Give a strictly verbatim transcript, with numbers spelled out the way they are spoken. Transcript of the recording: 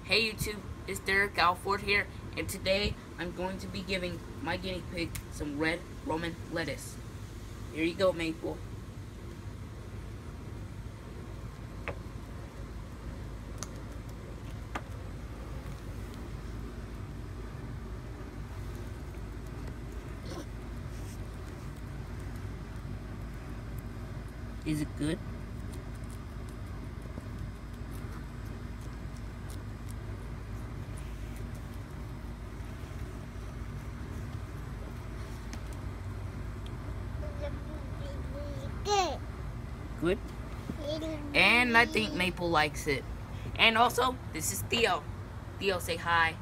Hey YouTube, it's Derek Alford here, and today I'm going to be giving my guinea pig some red romaine lettuce. Here you go, Maple. Is it good? Good. And I think Maple likes it. And also, this is Theo. Theo, say hi.